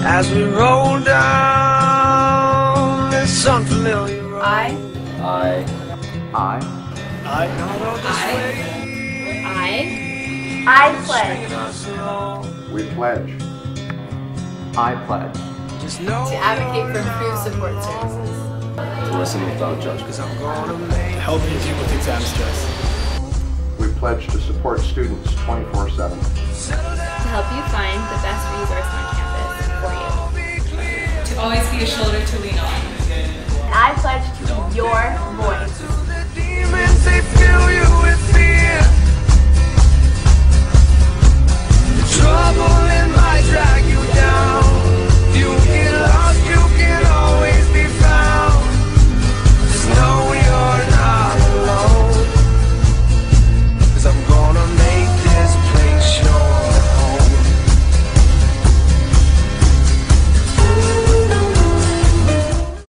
As we roll down this unfamiliar road. I pledge. We pledge. I pledge. Just know To advocate for improved support services. To listen without judgment. I'm gonna make Help you deal with exam stress. We pledge to support students 24/7. To help you find the best resource on campus for you. To always be a shoulder to